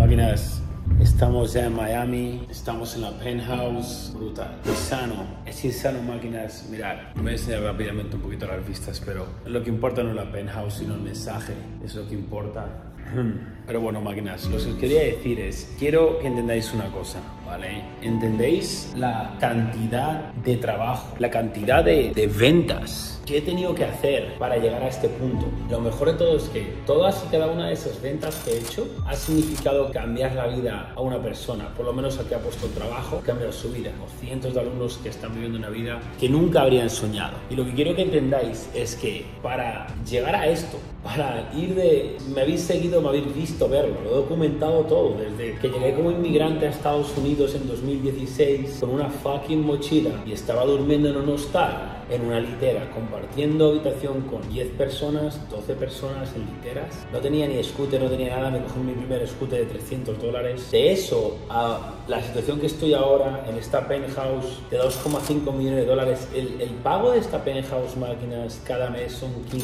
Máquinas, estamos ya en Miami, estamos en la penthouse, brutal, es insano máquinas, mirar, me voy a enseñar rápidamente un poquito las vistas, pero lo que importa no es la penthouse, sino el mensaje, es lo que importa. Pero bueno, máquinas, lo que os quería decir es, quiero que entendáis una cosa, ¿vale? ¿Entendéis la cantidad de trabajo, la cantidad de ventas que he tenido que hacer para llegar a este punto? Lo mejor de todo es que todas y cada una de esas ventas que he hecho ha significado cambiar la vida a una persona, por lo menos al que ha puesto el trabajo, cambiar su vida. O cientos de alumnos que están viviendo una vida que nunca habrían soñado. Y lo que quiero que entendáis es que para llegar a esto, para ir de... me habéis seguido, me habéis visto verlo, lo he documentado todo, desde que llegué como inmigrante a Estados Unidos en 2016 con una fucking mochila y estaba durmiendo en un hostal, en una litera, compartiendo habitación con 10 personas, 12 personas en literas. No tenía ni scooter, no tenía nada, me cogí mi primer scooter de $300. De eso a la situación que estoy ahora en esta penthouse de $2,5 millones, el pago de esta penthouse, máquinas, cada mes son $15,000.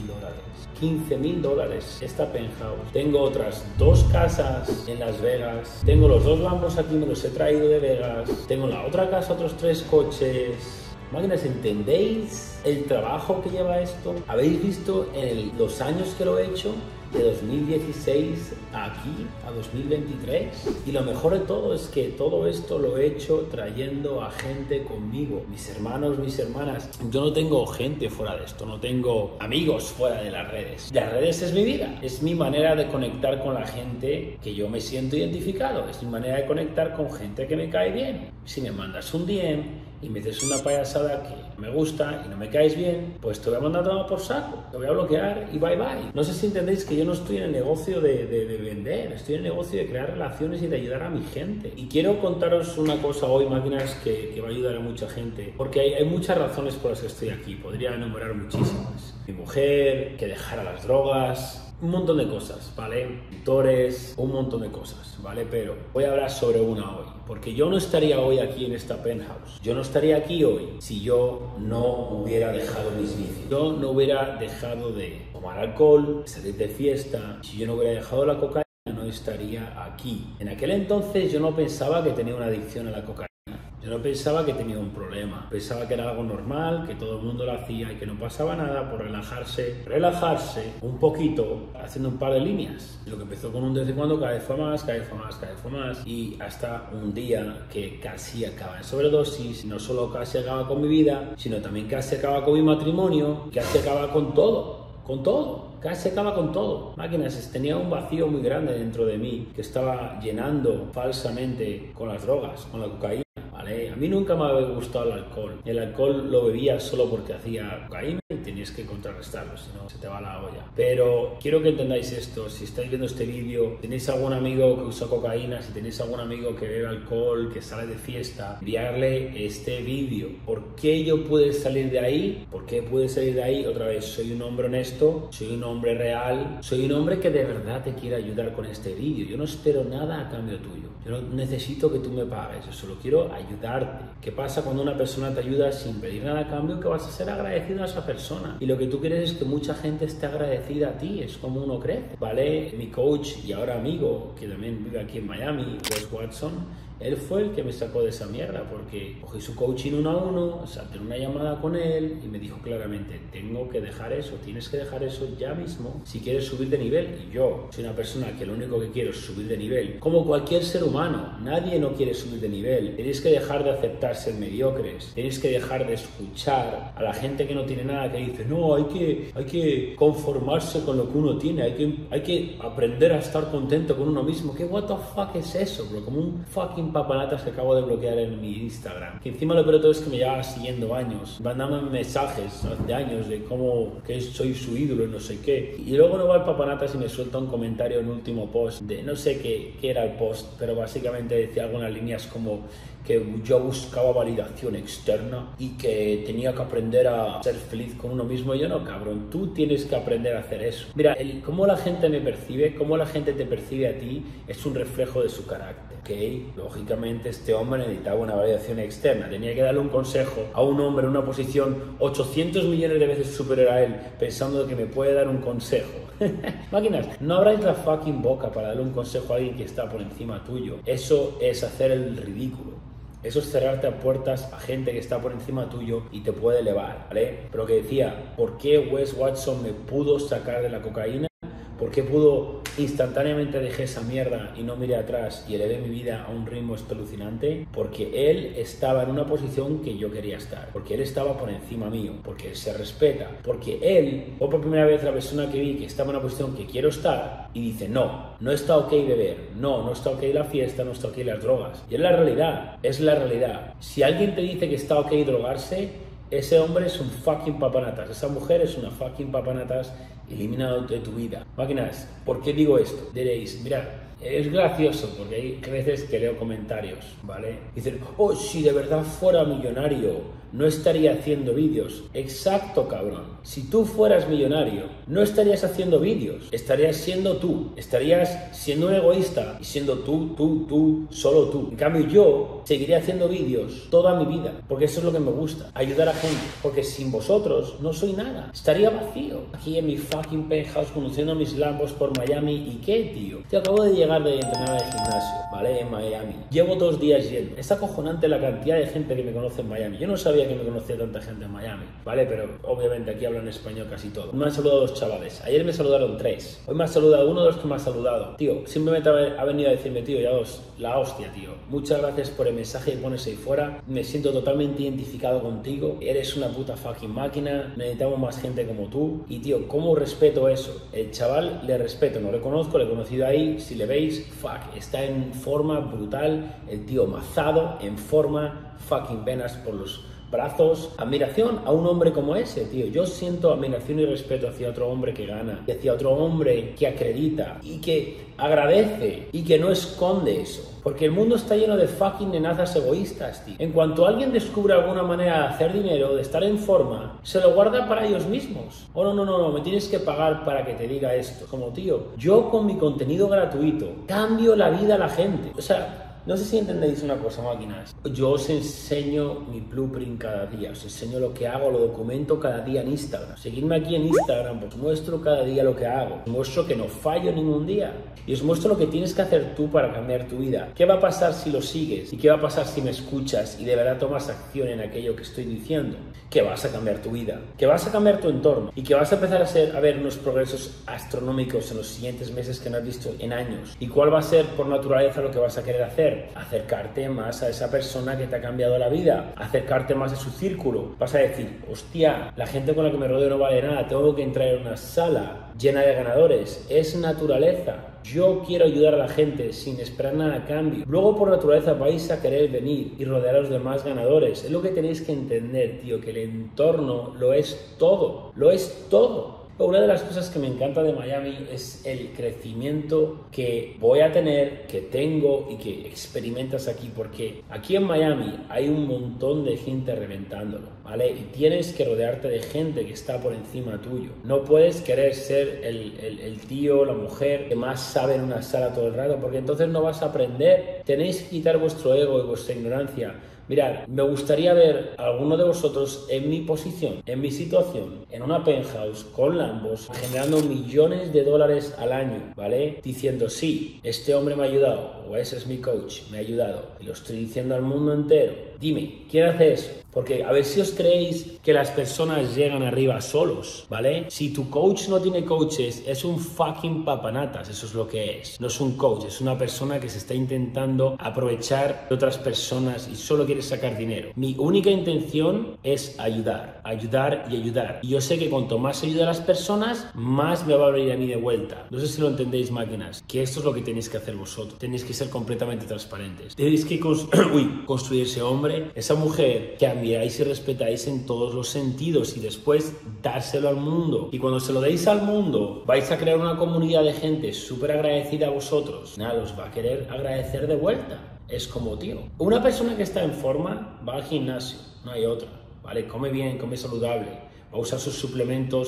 $15,000 esta penthouse. Tengo otras 2 casas en Las Vegas, tengo los 2 Lambos aquí, me los he traído de Vegas, tengo en la otra casa otros 3 coches. Máquinas, ¿entendéis el trabajo que lleva esto? ¿Habéis visto los años que lo he hecho? De 2016 aquí a 2023. Y lo mejor de todo es que todo esto lo he hecho trayendo a gente conmigo, mis hermanos, mis hermanas. Yo no tengo gente fuera de esto, no tengo amigos fuera de las redes. Las redes es mi vida, es mi manera de conectar con la gente que yo me siento identificado, es mi manera de conectar con gente que me cae bien. Si me mandas un DM y me dices una payasada que me gusta y no me caes bien, pues te voy a mandar todo por saco, te voy a bloquear y bye bye. No sé si entendéis que yo no estoy en el negocio de vender, estoy en el negocio de crear relaciones y de ayudar a mi gente. Y quiero contaros una cosa hoy, máquinas, que va a ayudar a mucha gente, porque hay muchas razones por las que estoy aquí, podría enumerar muchísimas. Mi mujer, que dejara las drogas, un montón de cosas, ¿vale? Mentores, un montón de cosas, ¿vale? Pero voy a hablar sobre una hoy, porque yo no estaría hoy aquí en esta penthouse. Yo no estaría aquí hoy si yo no hubiera dejado mis vicios. Yo no hubiera dejado de tomar alcohol, salir de fiesta. Si yo no hubiera dejado la cocaína, no estaría aquí. En aquel entonces yo no pensaba que tenía una adicción a la cocaína. Yo no pensaba que tenía un problema, pensaba que era algo normal, que todo el mundo lo hacía y que no pasaba nada por relajarse un poquito, haciendo un par de líneas. Lo que empezó con un de vez en cuando, cada vez fue más, y hasta un día que casi acaba en sobredosis. No solo casi acaba con mi vida, sino también casi acaba con mi matrimonio, casi acaba con todo, casi acaba con todo. Máquinas, tenía un vacío muy grande dentro de mí que estaba llenando falsamente con las drogas, con la cocaína. A mí nunca me había gustado el alcohol. El alcohol lo bebía solo porque hacía cocaína y tenías que contrarrestarlo, si no se te va la olla. Pero quiero que entendáis esto. Si estáis viendo este vídeo, tenéis algún amigo que usa cocaína, si tenéis algún amigo que bebe alcohol, que sale de fiesta, enviarle este vídeo. ¿Por qué yo pude salir de ahí? ¿Por qué pude salir de ahí? Otra vez, soy un hombre honesto, soy un hombre real, soy un hombre que de verdad te quiere ayudar con este vídeo. Yo no espero nada a cambio tuyo. Yo no necesito que tú me pagues, yo solo quiero ayudarte. ¿Qué pasa cuando una persona te ayuda sin pedir nada a cambio? Que vas a ser agradecido a esa persona. Y lo que tú quieres es que mucha gente esté agradecida a ti, es como uno crece, ¿vale? Mi coach y ahora amigo, que también vive aquí en Miami, Wes Watson, él fue el que me sacó de esa mierda, porque cogí su coaching 1 a 1, salté una llamada con él y me dijo claramente, tengo que dejar eso, tienes que dejar eso ya mismo si quieres subir de nivel. Y yo soy una persona que lo único que quiero es subir de nivel, como cualquier ser humano. Nadie no quiere subir de nivel. Tenéis que dejar de aceptar ser mediocres, tenéis que dejar de escuchar a la gente que no tiene nada, que dice, no, hay que conformarse con lo que uno tiene, hay que aprender a estar contento con uno mismo. ¿Qué what the fuck es eso, bro? Como un fucking papanatas que acabo de bloquear en mi Instagram, que encima lo peor de todo es que me lleva siguiendo años, mandándome mensajes de años de cómo que soy su ídolo y no sé qué, y luego no va el papanatas y me suelta un comentario en el último post de no sé qué era el post, pero básicamente decía algunas líneas como que yo buscaba validación externa y que tenía que aprender a ser feliz con uno mismo. Y yo no, cabrón, tú tienes que aprender a hacer eso. Mira, cómo la gente me percibe, cómo la gente te percibe a ti, es un reflejo de su carácter, ¿ok? Lógicamente este hombre necesitaba una validación externa, tenía que darle un consejo a un hombre en una posición 800 millones de veces superior a él, pensando que me puede dar un consejo. Máquinas, no abráis la fucking boca para darle un consejo a alguien que está por encima tuyo. Eso es hacer el ridículo. Eso es cerrarte a puertas a gente que está por encima tuyo y te puede elevar, ¿vale? Pero que decía, ¿por qué Wes Watson me pudo sacar de la cocaína? ¿Por qué pudo instantáneamente dejé esa mierda y no miré atrás y elevé mi vida a un ritmo espeluznante? Porque él estaba en una posición que yo quería estar, porque él estaba por encima mío, porque él se respeta, porque él fue por primera vez la persona que vi que estaba en una posición que quiero estar y dice, no está ok beber, no está ok la fiesta, no está ok las drogas. Y es la realidad. Si alguien te dice que está ok drogarse, ese hombre es un fucking papanatas, esa mujer es una fucking papanatas, eliminado de tu vida. Máquinas, ¿por qué digo esto? Diréis, mirad, es gracioso porque hay veces que leo comentarios, ¿vale? Dicen, oh, si de verdad fuera millonario, no estaría haciendo vídeos. Exacto, cabrón. Si tú fueras millonario, no estarías haciendo vídeos. Estarías siendo tú. Estarías siendo un egoísta y siendo tú, solo tú. En cambio, yo seguiría haciendo vídeos toda mi vida, porque eso es lo que me gusta, ayudar a gente. Porque sin vosotros no soy nada. Estaría vacío. Aquí en mi fucking penthouse conduciendo mis Lambos por Miami. ¿Y qué, tío? Te acabo de llegar de entrenar al gimnasio, ¿vale? En Miami. Llevo 2 días yendo. Es acojonante la cantidad de gente que me conoce en Miami. Yo no sabía que me conocía tanta gente en Miami, ¿vale? Pero obviamente aquí hablan español casi todo. Me han saludado 2 chavales. Ayer me saludaron 3. Hoy me ha saludado uno de los que me ha saludado. Tío, simplemente ha venido a decirme, tío, ya la hostia, tío. Muchas gracias por el mensaje que pones ahí fuera. Me siento totalmente identificado contigo. Eres una puta fucking máquina. Necesitamos más gente como tú. Y, tío, ¿cómo respeto eso? El chaval le respeto. No le conozco, le he conocido ahí. Si le veis, fuck, está en forma brutal. El tío mazado, en forma, fucking venas por los brazos. Admiración a un hombre como ese, tío. Yo siento admiración y respeto hacia otro hombre que gana, y hacia otro hombre que acredita y que agradece y que no esconde eso. Porque el mundo está lleno de fucking nenazas egoístas, tío. En cuanto alguien descubre alguna manera de hacer dinero, de estar en forma, se lo guarda para ellos mismos. Oh, no, me tienes que pagar para que te diga esto. Como, tío, yo con mi contenido gratuito cambio la vida a la gente. O sea, no sé si entendéis una cosa, máquinas. Yo os enseño mi blueprint cada día, os enseño lo que hago, lo documento cada día en Instagram. Seguidme aquí en Instagram, os muestro cada día lo que hago. Os muestro que no fallo ningún día. Y os muestro lo que tienes que hacer tú para cambiar tu vida. ¿Qué va a pasar si lo sigues? ¿Y qué va a pasar si me escuchas y de verdad tomas acción en aquello que estoy diciendo? Que vas a cambiar tu vida, que vas a cambiar tu entorno y que vas a empezar a ver unos progresos astronómicos en los siguientes meses que no has visto en años. ¿Y cuál va a ser por naturaleza lo que vas a querer hacer? Acercarte más a esa persona que te ha cambiado la vida, acercarte más a su círculo. Vas a decir, hostia, la gente con la que me rodeo no vale nada, tengo que entrar en una sala llena de ganadores. Es naturaleza. Yo quiero ayudar a la gente sin esperar nada a cambio. Luego, por naturaleza, vais a querer venir y rodearos de más ganadores. Es lo que tenéis que entender, tío, que el entorno lo es todo. Lo es todo. Una de las cosas que me encanta de Miami es el crecimiento que voy a tener, que tengo y que experimentas aquí, porque aquí en Miami hay un montón de gente reventándolo, ¿vale? Y tienes que rodearte de gente que está por encima tuyo. No puedes querer ser el tío, la mujer que más sabe en una sala todo el rato, porque entonces no vas a aprender. Tenéis que quitar vuestro ego y vuestra ignorancia. Mirad, me gustaría ver a alguno de vosotros en mi posición, en mi situación, en una penthouse con Lambos, generando millones de dólares al año, ¿vale? Diciendo, sí, este hombre me ha ayudado, o ese es mi coach, me ha ayudado, y lo estoy diciendo al mundo entero. Dime, ¿quién hace eso? Porque a ver si os creéis que las personas llegan arriba solos, ¿vale? Si tu coach no tiene coaches, es un fucking papanatas, eso es lo que es. No es un coach, es una persona que se está intentando aprovechar de otras personas y solo quiere sacar dinero. Mi única intención es ayudar. Y yo sé que cuanto más ayuda a las personas, más me va a abrir a mí de vuelta. No sé si lo entendéis, máquinas, que esto es lo que tenéis que hacer vosotros. Tenéis que ser completamente transparentes. Tenéis que construir ese hombre, esa mujer que admiráis y respetáis en todos los sentidos y después dárselo al mundo. Y cuando se lo deis al mundo, vais a crear una comunidad de gente súper agradecida a vosotros. Nada, os va a querer agradecer de vuelta. Es como, tío, una persona que está en forma va al gimnasio, no hay otra, ¿vale? Come bien, come saludable, va a usar sus suplementos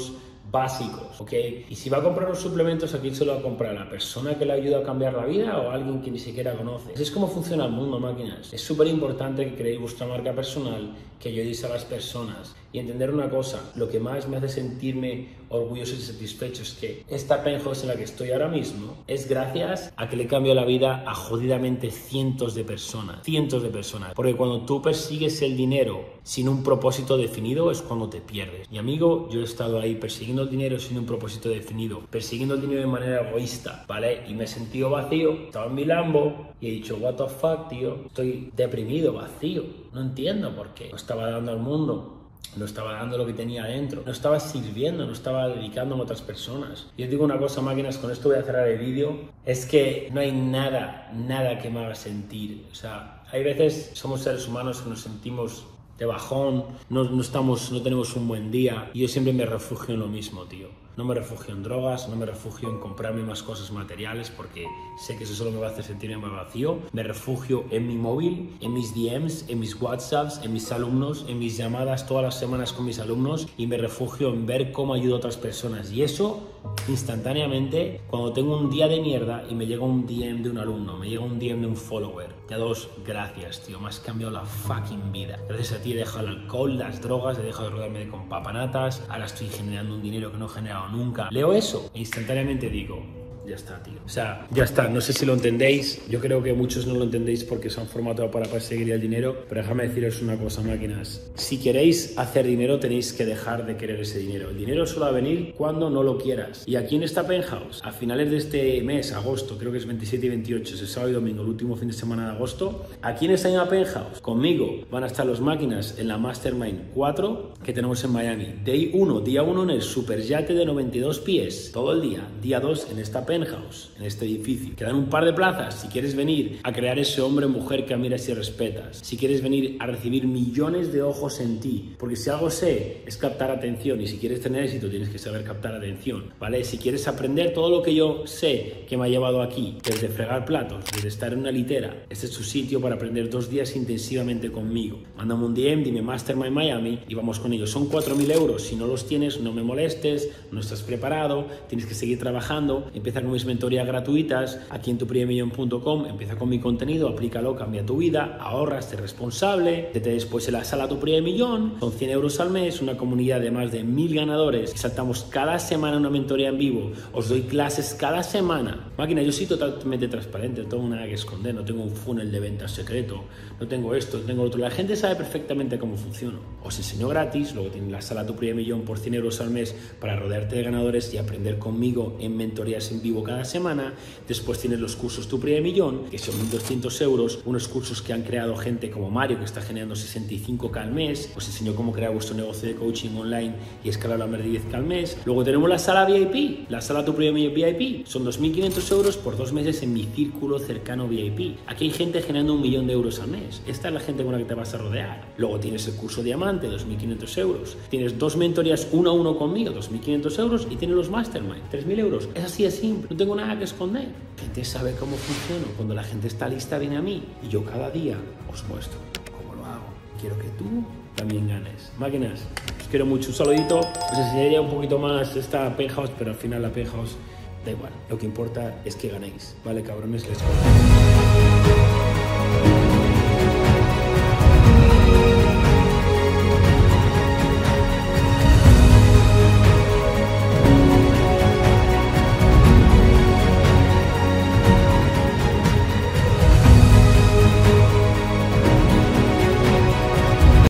básicos, ¿ok? Y si va a comprar los suplementos, ¿a quién se lo va a comprar? ¿A la persona que le ayuda a cambiar la vida o a alguien que ni siquiera conoce? Así es como funciona el mundo, máquinas. Es súper importante que creéis vuestra marca personal, que ayudéis a las personas y entender una cosa, lo que más me hace sentirme orgulloso y satisfecho es que esta penthouse en la que estoy ahora mismo es gracias a que le cambio la vida a jodidamente cientos de personas, porque cuando tú persigues el dinero sin un propósito definido es cuando te pierdes. Mi amigo, yo he estado ahí persiguiendo el dinero sin un propósito definido, persiguiendo el dinero de manera egoísta, ¿vale? Y me he sentido vacío, estaba en mi Lambo y he dicho, what the fuck, tío, estoy deprimido, vacío, no entiendo por qué, no estaba dando al mundo. No estaba dando lo que tenía adentro, no estaba sirviendo, no estaba dedicándome a otras personas. Y os digo una cosa, máquinas, con esto voy a cerrar el vídeo, es que no hay nada que me haga sentir. O sea, hay veces somos seres humanos que nos sentimos de bajón, no tenemos un buen día y yo siempre me refugio en lo mismo, tío. No me refugio en drogas, no me refugio en comprarme más cosas materiales porque sé que eso solo me va a hacer sentirme más vacío. Me refugio en mi móvil, en mis DMs, en mis WhatsApps, en mis alumnos, en mis llamadas todas las semanas con mis alumnos y me refugio en ver cómo ayudo a otras personas. Y eso, instantáneamente, cuando tengo un día de mierda y me llega un DM de un alumno, me llega un DM de un follower, te dos gracias, tío, me has cambiado la fucking vida. Gracias a ti he dejado el alcohol, las drogas, he dejado de rodearme con papanatas, ahora estoy generando un dinero que no he generado nunca. Leo eso e instantáneamente digo, ya está, tío. O sea, ya está. No sé si lo entendéis. Yo creo que muchos no lo entendéis porque se han formatado para perseguir el dinero. Pero déjame deciros una cosa, máquinas. Si queréis hacer dinero, tenéis que dejar de querer ese dinero. El dinero solo va a venir cuando no lo quieras. Y aquí en esta penthouse, a finales de este mes, agosto, creo que es 27 y 28, es el sábado y domingo, el último fin de semana de agosto, aquí en esta misma penthouse, conmigo, van a estar los máquinas en la Mastermind 4 que tenemos en Miami. Día 1 en el superyate de 92 pies, todo el día. Día 2 en esta penthouse, en este edificio. Quedan un par de plazas si quieres venir a crear ese hombre o mujer que admiras y respetas. Si quieres venir a recibir millones de ojos en ti. Porque si algo sé es captar atención y si quieres tener éxito tienes que saber captar atención, ¿vale? Si quieres aprender todo lo que yo sé que me ha llevado aquí, desde fregar platos, desde estar en una litera, este es tu sitio para aprender 2 días intensivamente conmigo. Mándame un DM, dime Mastermind Miami y vamos con ellos. Son 4.000 euros. Si no los tienes, no me molestes, no estás preparado, tienes que seguir trabajando. Empieza con mis mentorías gratuitas aquí en tuprimermillón.com. Empieza con mi contenido, aplícalo, cambia tu vida, ahorras, sé responsable. Vete después en la sala Tu Primer Millón. Son 100 euros al mes, una comunidad de más de 1000 ganadores. Saltamos cada semana una mentoría en vivo. Os doy clases cada semana. Máquina, yo soy totalmente transparente, no tengo nada que esconder, no tengo un funnel de ventas secreto, no tengo esto, no tengo lo otro. La gente sabe perfectamente cómo funciono. Os enseño gratis, luego tienes la sala Tu Primer Millón por 100 euros al mes para rodearte de ganadores y aprender conmigo en mentorías en vivo cada semana. Después tienes los cursos Tu Primer Millón, que son 1.200 euros, unos cursos que han creado gente como Mario, que está generando 65.000 al mes. Os enseño cómo crear vuestro negocio de coaching online y escalar a más de 10.000 al mes. Luego tenemos la sala VIP, la sala Tu Primer Millón VIP, son 2.500 euros por 2 meses en mi círculo cercano VIP. Aquí hay gente generando 1 millón de euros al mes. Esta es la gente con la que te vas a rodear. Luego tienes el curso Diamante, 2.500 euros. Tienes 2 mentorías 1 a 1 conmigo, 2.500 euros. Y tienes los Mastermind, 3.000 euros. Es así de simple, no tengo nada que esconder. La gente sabe cómo funciona. Cuando la gente está lista, viene a mí. Y yo cada día os muestro cómo lo hago. Quiero que tú también ganes. Máquinas, os quiero mucho. Un saludito. Os enseñaría un poquito más esta penthouse, pero al final la penthouse da igual. Lo que importa es que ganéis. Vale, cabrones, les